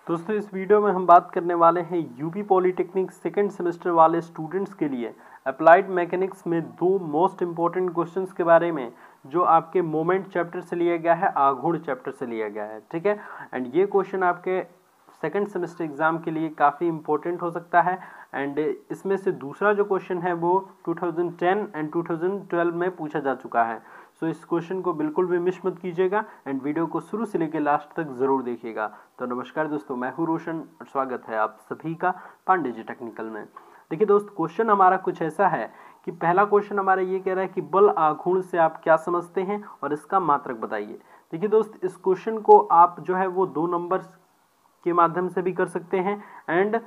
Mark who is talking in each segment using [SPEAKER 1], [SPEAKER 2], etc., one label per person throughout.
[SPEAKER 1] दोस्तों इस वीडियो में हम बात करने वाले हैं यूपी पॉलिटेक्निक सेकेंड सेमेस्टर वाले स्टूडेंट्स के लिए अप्लाइड मैकेनिक्स में दो मोस्ट इम्पॉर्टेंट क्वेश्चंस के बारे में जो आपके मोमेंट चैप्टर से लिया गया है, आघूर्ण चैप्टर से लिया गया है। ठीक है, एंड ये क्वेश्चन आपके सेकेंड सेमेस्टर एग्जाम के लिए काफ़ी इंपॉर्टेंट हो सकता है। एंड इसमें से दूसरा जो क्वेश्चन है वो 2010 एंड 2012 में पूछा जा चुका है। सो इस क्वेश्चन को बिल्कुल भी मिस मत कीजिएगा एंड वीडियो को शुरू से लेकर लास्ट तक जरूर देखिएगा। तो नमस्कार दोस्तों, मैं हूं रोशन और स्वागत है आप सभी का पांडे जी टेक्निकल में। देखिए दोस्त, क्वेश्चन हमारा कुछ ऐसा है कि पहला क्वेश्चन हमारा ये कह रहा है कि बल आघूर्ण से आप क्या समझते हैं और इसका मात्रक बताइए। देखिए दोस्त, इस क्वेश्चन को आप जो है वो 2 नंबर के माध्यम से भी कर सकते हैं एंड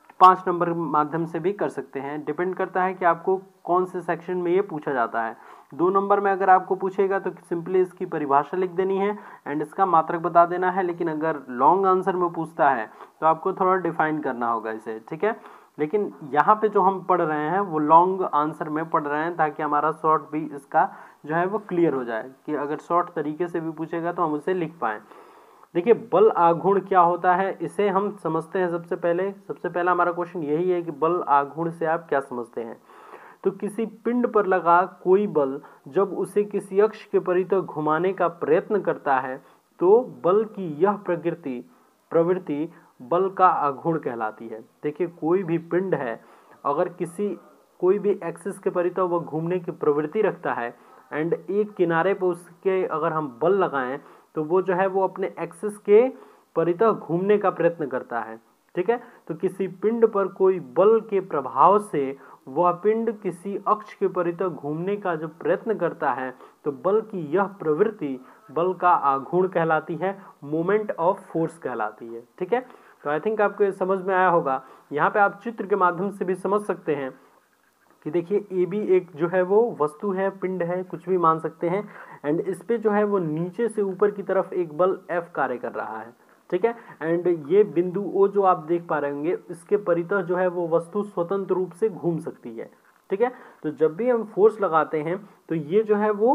[SPEAKER 1] 5 नंबर माध्यम से भी कर सकते हैं। डिपेंड करता है कि आपको कौन से सेक्शन में ये पूछा जाता है। 2 नंबर में अगर आपको पूछेगा तो सिंपली इसकी परिभाषा लिख देनी है एंड इसका मात्रक बता देना है। लेकिन अगर लॉन्ग आंसर में पूछता है तो आपको थोड़ा डिफाइन करना होगा इसे। ठीक है, लेकिन यहाँ पे जो हम पढ़ रहे हैं वो लॉन्ग आंसर में पढ़ रहे हैं ताकि हमारा शॉर्ट भी इसका जो है वो क्लियर हो जाए कि अगर शॉर्ट तरीके से भी पूछेगा तो हम उसे लिख पाएँ। देखिए, बल आघूर्ण क्या होता है इसे हम समझते हैं। सबसे पहला हमारा क्वेश्चन यही है कि बल आघूर्ण से आप क्या समझते हैं। तो किसी पिंड पर लगा कोई बल जब उसे किसी अक्ष के परितः घुमाने का प्रयत्न करता है तो बल की यह प्रवृत्ति बल का आघूर्ण कहलाती है। देखिए, कोई भी पिंड है, अगर कोई भी एक्सिस के परितः वह घूमने की प्रवृत्ति रखता है एंड एक किनारे पर उसके अगर हम बल लगाएं तो वो जो है वो अपने एक्सिस के परितः घूमने का प्रयत्न करता है। ठीक है, तो किसी पिंड पर कोई बल के प्रभाव से वह पिंड किसी अक्ष के परितः घूमने का जो प्रयत्न करता है तो बल की यह प्रवृत्ति बल का आघूर्ण कहलाती है, मोमेंट ऑफ फोर्स कहलाती है। ठीक है, तो आई थिंक आपको समझ में आया होगा। यहाँ पे आप चित्र के माध्यम से भी समझ सकते हैं कि देखिए ए बी एक जो है वो वस्तु है, पिंड है, कुछ भी मान सकते हैं एंड इस पे जो है वो नीचे से ऊपर की तरफ एक बल F कार्य कर रहा है। ठीक है, एंड ये बिंदु O जो आप देख पा रहे होंगे इसके परितः जो है वो वस्तु स्वतंत्र रूप से घूम सकती है। ठीक है, तो जब भी हम फोर्स लगाते हैं तो ये जो है वो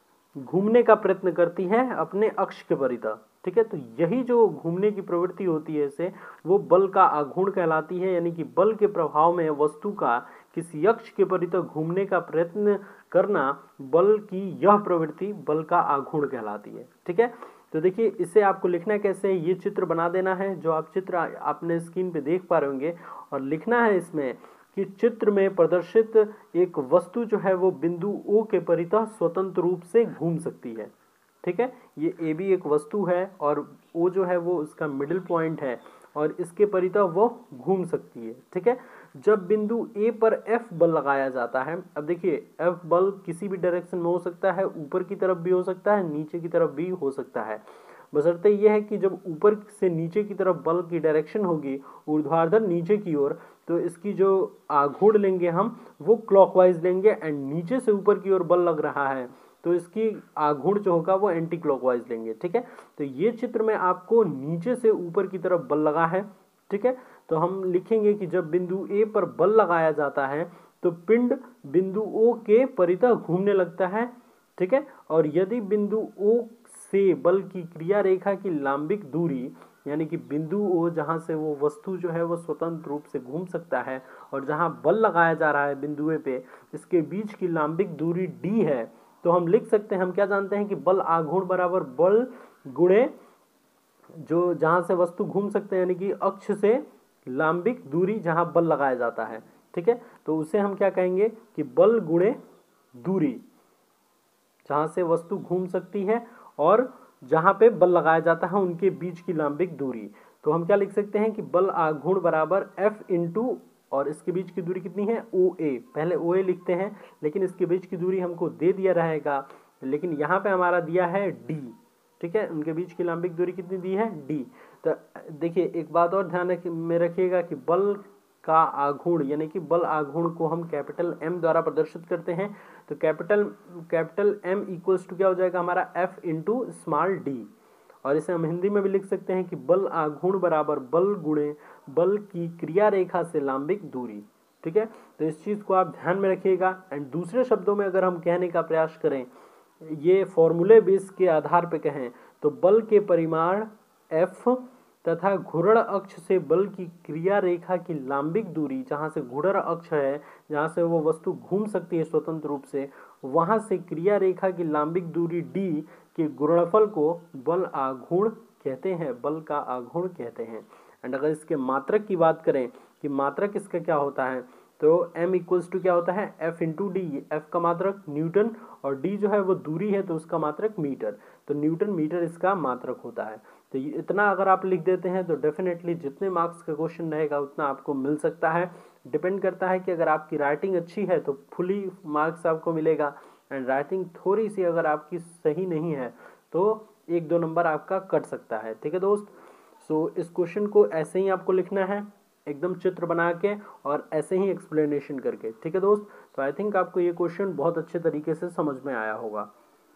[SPEAKER 1] घूमने का प्रयत्न करती है अपने अक्ष के परितः। ठीक है, तो यही जो घूमने की प्रवृत्ति होती है इसे वो बल का आघूर्ण कहलाती है। यानी कि बल के प्रभाव में वस्तु का किसी अक्ष के परितः घूमने का प्रयत्न करना, बल की यह प्रवृत्ति बल का आघूर्ण कहलाती है। ठीक है, तो देखिए इसे आपको लिखना कैसे है, ये चित्र बना देना है जो आप चित्र आपने स्क्रीन पे देख पा रहे होंगे और लिखना है इसमें कि चित्र में प्रदर्शित एक वस्तु जो है वो बिंदु O के परितः स्वतंत्र रूप से घूम सकती है। ठीक है, ये ए बी एक वस्तु है और O जो है वो उसका मिडिल पॉइंट है और इसके परितः वो घूम सकती है। ठीक है, जब बिंदु A पर F बल लगाया जाता है, अब देखिए F बल किसी भी डायरेक्शन में हो सकता है, ऊपर की तरफ भी हो सकता है, नीचे की तरफ भी हो सकता है। बशर्ते यह है कि जब ऊपर से नीचे की तरफ बल की डायरेक्शन होगी ऊर्ध्वाधर नीचे की ओर, तो इसकी जो आघूर्ण लेंगे हम वो क्लॉकवाइज लेंगे एंड नीचे से ऊपर की ओर बल लग रहा है तो इसकी आघूर्ण जो होगा वो एंटी क्लॉकवाइज लेंगे। ठीक है, तो ये चित्र में आपको नीचे से ऊपर की तरफ बल लगा है। ठीक है, तो हम लिखेंगे कि जब बिंदु ए पर बल लगाया जाता है तो पिंड बिंदु ओ के परितः घूमने लगता है। ठीक है, और यदि बिंदु ओ से बल की क्रिया रेखा की लंबिक दूरी, यानी कि बिंदु ओ जहां से वो वस्तु जो है वो स्वतंत्र रूप से घूम सकता है और जहां बल लगाया जा रहा है बिंदु ए पे, इसके बीच की लंबिक दूरी d है, तो हम लिख सकते हैं, हम क्या जानते हैं कि बल आघूर्ण बराबर बल गुणे जो जहां से वस्तु घूम सकते हैं यानी कि अक्ष से लंबिक दूरी जहां बल लगाया जाता है। ठीक है, तो उसे हम क्या कहेंगे कि बल गुणे दूरी जहां से वस्तु घूम सकती है और जहां पे बल लगाया जाता है उनके बीच की लंबिक दूरी। तो हम क्या लिख सकते हैं कि बल आघूर्ण बराबर F इंटू और इसके बीच की दूरी कितनी है OA, पहले OA लिखते हैं लेकिन इसके बीच की दूरी हमको दे दिया रहेगा, लेकिन यहाँ पे हमारा दिया है D। ठीक है, उनके बीच की लंबिक दूरी कितनी दी है D। तो देखिए एक बात और ध्यान में रखिएगा कि बल का आघूर्ण यानी कि बल आघूर्ण को हम कैपिटल M द्वारा प्रदर्शित करते हैं। तो कैपिटल M इक्वल्स टू क्या हो जाएगा हमारा F इंटू स्मॉल d, और इसे हम हिंदी में भी लिख सकते हैं कि बल आघूर्ण बराबर बल गुणे बल की क्रिया रेखा से लंबिक दूरी। ठीक है, तो इस चीज को आप ध्यान में रखिएगा। एंड दूसरे शब्दों में अगर हम कहने का प्रयास करें, ये फॉर्मूले बेस के आधार पर कहें तो बल के परिमाण F तथा घूर्ण अक्ष से बल की क्रिया रेखा की लांबिक दूरी, जहां से घूर्ण अक्ष है, जहां से वो वस्तु घूम सकती है स्वतंत्र रूप से, वहां से क्रिया रेखा की लांबिक दूरी d के गुणनफल को बल आघूर्ण कहते हैं, बल का आघूर्ण कहते हैं। एंड अगर इसके मात्रक की बात करें कि मात्रक इसका क्या होता है, तो m इक्वल्स टू क्या होता है, F इंटू डी। F का मात्रक न्यूटन और d जो है वो दूरी है तो उसका मात्रक मीटर, तो न्यूटन मीटर इसका मात्रक होता है। तो इतना अगर आप लिख देते हैं तो डेफिनेटली जितने मार्क्स का क्वेश्चन रहेगा उतना आपको मिल सकता है। डिपेंड करता है कि अगर आपकी राइटिंग अच्छी है तो फुली मार्क्स आपको मिलेगा, एंड राइटिंग थोड़ी सी अगर आपकी सही नहीं है तो 1-2 नंबर आपका कट सकता है। ठीक है दोस्त, सो इस क्वेश्चन को ऐसे ही आपको लिखना है, एकदम चित्र बना के और ऐसे ही एक्सप्लेनेशन करके। ठीक है दोस्त, तो आई थिंक आपको ये क्वेश्चन बहुत अच्छे तरीके से समझ में आया होगा।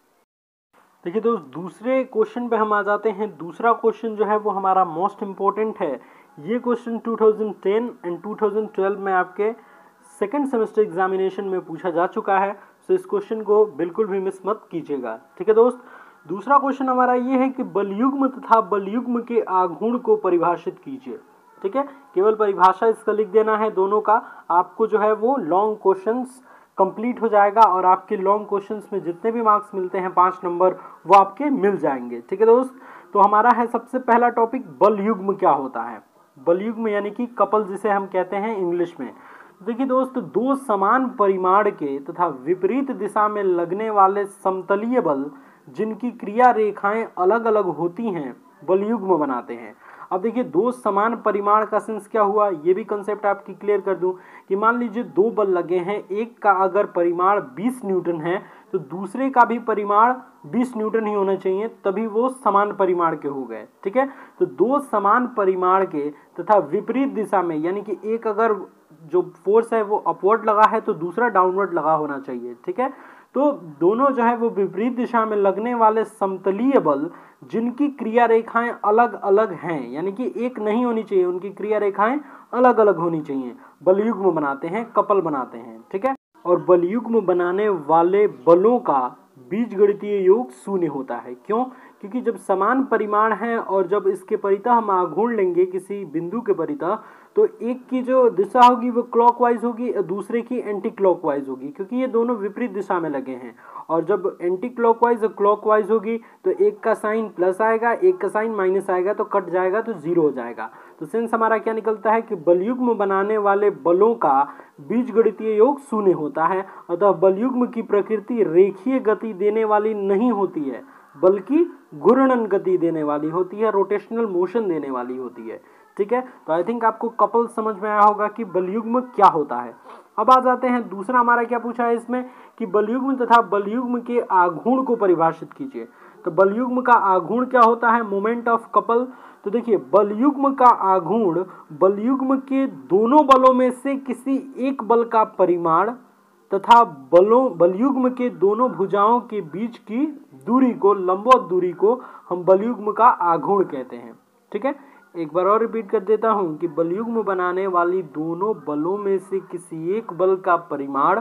[SPEAKER 1] देखिए दोस्त, दूसरे क्वेश्चन पे हम आ जाते हैं। दूसरा क्वेश्चन जो है वो हमारा मोस्ट इम्पोर्टेंट है। ये क्वेश्चन 2010 एंड 2012 में आपके सेकंड सेमेस्टर एग्जामिनेशन में पूछा जा चुका है, सो इस क्वेश्चन को बिल्कुल भी मिस मत कीजिएगा। ठीक है दोस्त, दूसरा क्वेश्चन हमारा ये है कि बलयुग्म तथा बलयुग्म के आघूर्ण को परिभाषित कीजिए। ठीक है, केवल परिभाषा इसका लिख देना है दोनों का, आपको जो है वो लॉन्ग क्वेश्चंस कंप्लीट हो जाएगा और आपके लॉन्ग क्वेश्चंस में जितने भी मार्क्स मिलते हैं 5 नंबर वो आपके मिल जाएंगे। ठीक है दोस्त, तो हमारा है सबसे पहला टॉपिक बलयुग्म क्या होता है। बलयुग्म यानी कि कपल जिसे हम कहते हैं इंग्लिश में। देखिए दोस्त, दो समान परिमाण के तथा विपरीत दिशा में लगने वाले समतलीय बल जिनकी क्रिया रेखाएं अलग अलग होती हैं बलयुग्म बनाते हैं। अब देखिए, दो समान परिमाण का सेंस क्या हुआ, ये भी कंसेप्ट आपकी क्लियर कर दूं कि मान लीजिए दो बल लगे हैं, एक का अगर परिमाण 20 न्यूटन है तो दूसरे का भी परिमाण 20 न्यूटन ही होना चाहिए, तभी वो समान परिमाण के हो गए। ठीक है, तो दो समान परिमाण के तथा विपरीत दिशा में, यानी कि एक अगर जो फोर्स है वो अपवर्ड लगा है तो दूसरा डाउनवर्ड लगा होना चाहिए। ठीक है, तो दोनों जो है वो विपरीत दिशा में लगने वाले समतलीय बल जिनकी क्रिया रेखाएं अलग अलग हैं, यानी कि एक नहीं होनी चाहिए, उनकी क्रिया रेखाएं अलग अलग होनी चाहिए, बलयुग्म बनाते हैं, कपल बनाते हैं। ठीक है, और बलयुग्म बनाने वाले बलों का बीजगणितीय योग शून्य होता है। क्यों? क्योंकि जब समान परिमाण है और जब इसके परितः हम आघूर्ण लेंगे किसी बिंदु के परितः, तो एक की जो दिशा होगी वो क्लॉकवाइज होगी और दूसरे की एंटी क्लॉकवाइज होगी, क्योंकि ये दोनों विपरीत दिशा में लगे हैं। और जब एंटी क्लॉकवाइज और क्लॉकवाइज होगी तो एक का साइन प्लस आएगा, एक का साइन माइनस आएगा, तो कट जाएगा तो जीरो हो जाएगा। तो सेंस हमारा क्या निकलता है कि बलयुग्म बनाने वाले बलों का बीजगणितीय योग शून्य होता है। अतः बलयुग्म की प्रकृति रेखीय गति देने वाली नहीं होती है, बल्कि घूर्णन गति देने वाली होती है, रोटेशनल मोशन देने वाली होती है। ठीक है, तो आई थिंक आपको कपल समझ में आया होगा कि बलयुग्म क्या होता है। अब आ जाते हैं, दूसरा हमारा क्या पूछा है इसमें कि बलयुग्म तथा बलयुग्म के आघूर्ण को परिभाषित कीजिए। तो बलयुग्म का आघूर्ण क्या होता है, मोमेंट ऑफ कपल। तो देखिए, बलयुग्म का आघूर्ण बलयुग्म के दोनों बलों में से किसी एक बल का परिमाण तथा बलयुग्म के दोनों भुजाओं के बीच की दूरी को, लंबवत दूरी को हम बलयुग्म का आघूर्ण कहते हैं। ठीक है, एक बार और रिपीट कर देता हूं कि बलयुग्म बनाने वाली दोनों बलों में से किसी एक बल का परिमाण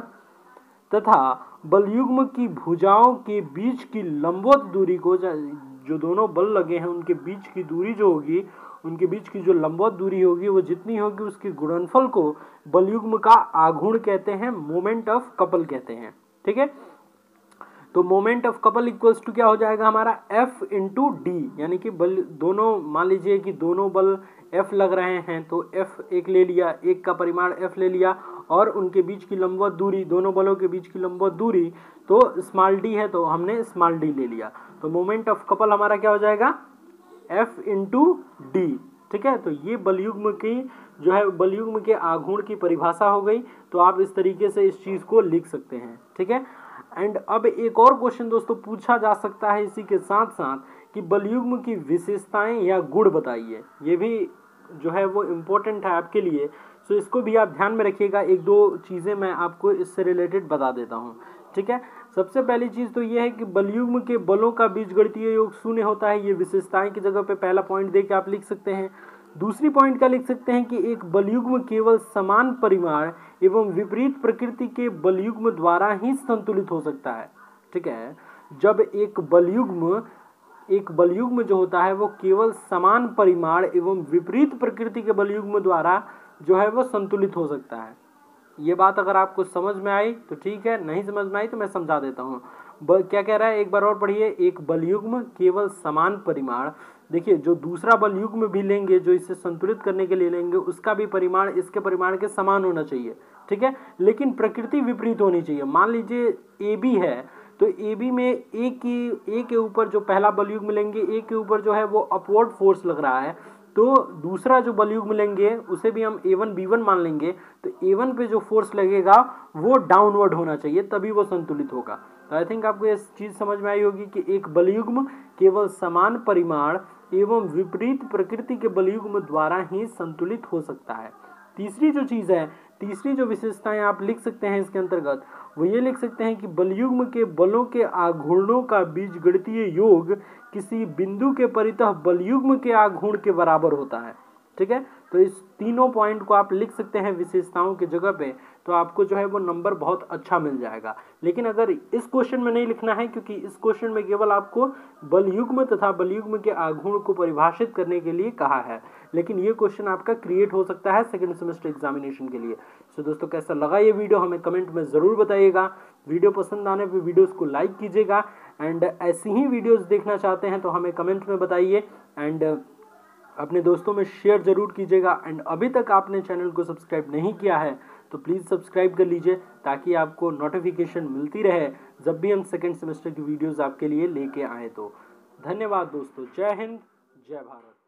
[SPEAKER 1] तथा बलयुग्म की भुजाओं के बीच की लंबवत दूरी को, जो दोनों बल लगे हैं उनके बीच की दूरी जो होगी, उनके बीच की जो लंबवत दूरी होगी वो जितनी होगी उसके गुणनफल को बलयुग्म का आघूर्ण कहते हैं, मोमेंट ऑफ कपल कहते हैं। ठीक है, तो moment of couple equals to क्या हो जाएगा हमारा, F इंटू डी, यानी कि बल दोनों, मान लीजिए कि दोनों बल F लग रहे हैं तो F एक ले लिया, एक का परिमाण F ले लिया, और उनके बीच की लंबवत दूरी, दोनों बलों के बीच की लंबवत दूरी तो स्मॉल डी है तो हमने स्मॉल डी ले लिया, तो मोमेंट ऑफ कपल हमारा क्या हो जाएगा, F इंटू डी। ठीक है, तो ये बलयुग्म की जो है बलयुग्म के आघूर्ण की परिभाषा हो गई। तो आप इस तरीके से इस चीज को लिख सकते हैं। ठीक है, एंड अब एक और क्वेश्चन दोस्तों पूछा जा सकता है इसी के साथ साथ कि बलयुग्म की विशेषताएं या गुण बताइए। ये भी जो है वो इम्पोर्टेंट है आपके लिए, सो इसको भी आप ध्यान में रखिएगा। एक दो चीज़ें मैं आपको इससे रिलेटेड बता देता हूँ। ठीक है, सबसे पहली चीज़ तो ये है कि बलयुग्म के बलों का बीजगणितीय योग शून्य होता है। ये विशेषताएं की जगह पे पहला पॉइंट दे के आप लिख सकते हैं। दूसरी पॉइंट क्या लिख सकते हैं कि एक बलयुग्म केवल समान परिमाण एवं विपरीत प्रकृति के बलयुग्म द्वारा ही संतुलित हो सकता है। ठीक है, जब एक बलयुग्म एक बलयुग्म जो होता है वो केवल समान परिमाण एवं विपरीत प्रकृति के बलयुग्म द्वारा जो है वो संतुलित हो सकता है। ये बात अगर आपको समझ में आई तो ठीक है, नहीं समझ में आई तो मैं समझा देता हूँ। क्या कह रहा है, एक बार और पढ़िए। एक बलयुग्म केवल समान परिमाण, देखिए जो दूसरा बलयुग्म भी लेंगे जो इसे संतुलित करने के लिए लेंगे उसका भी परिमाण इसके परिमाण के समान होना चाहिए, ठीक है, लेकिन प्रकृति विपरीत होनी चाहिए। मान लीजिए ए बी है, तो ए बी में ए के ऊपर जो पहला बलयुग्म लेंगे ए के ऊपर जो है वो अपवर्ड फोर्स लग रहा है, तो दूसरा जो बलयुग्म लेंगे उसे भी हम A1 B1 मान लेंगे, तो A1 पे जो फोर्स लगेगा वो डाउनवर्ड होना चाहिए, तभी वो संतुलित होगा। तो आई थिंक आपको ये चीज समझ में आई होगी कि एक बलयुग्म केवल समान परिमाण एवं विपरीत प्रकृति के बलयुग्म द्वारा ही संतुलित हो सकता है। तीसरी जो चीज है, तीसरी जो विशेषताएं आप लिख सकते हैं इसके अंतर्गत, वो ये लिख सकते हैं कि बलयुग्म के बलों के आघूर्णों का बीजगणितीय योग किसी बिंदु के परितः बलयुग्म के आघूर्ण के बराबर होता है, ठीक है। तो इस तीनों पॉइंट को आप लिख सकते हैं विशेषताओं की जगह पे, तो आपको जो है वो नंबर बहुत अच्छा मिल जाएगा। लेकिन अगर इस क्वेश्चन में नहीं लिखना है, क्योंकि इस क्वेश्चन में केवल आपको बलयुग्म तथा बलयुग्म के आघूर्ण को परिभाषित करने के लिए कहा है, लेकिन ये क्वेश्चन आपका क्रिएट हो सकता है सेकंड सेमेस्टर एग्जामिनेशन के लिए। तो दोस्तों कैसा लगा ये वीडियो हमें कमेंट में जरूर बताइएगा। वीडियो पसंद आने पर वीडियोस को लाइक कीजिएगा, एंड ऐसी ही वीडियोस देखना चाहते हैं तो हमें कमेंट में बताइए, एंड अपने दोस्तों में शेयर जरूर कीजिएगा। एंड अभी तक आपने चैनल को सब्सक्राइब नहीं किया है तो प्लीज़ सब्सक्राइब कर लीजिए, ताकि आपको नोटिफिकेशन मिलती रहे जब भी हम सेकंड सेमेस्टर की वीडियोस आपके लिए लेके आए। तो धन्यवाद दोस्तों, जय हिंद, जय भारत।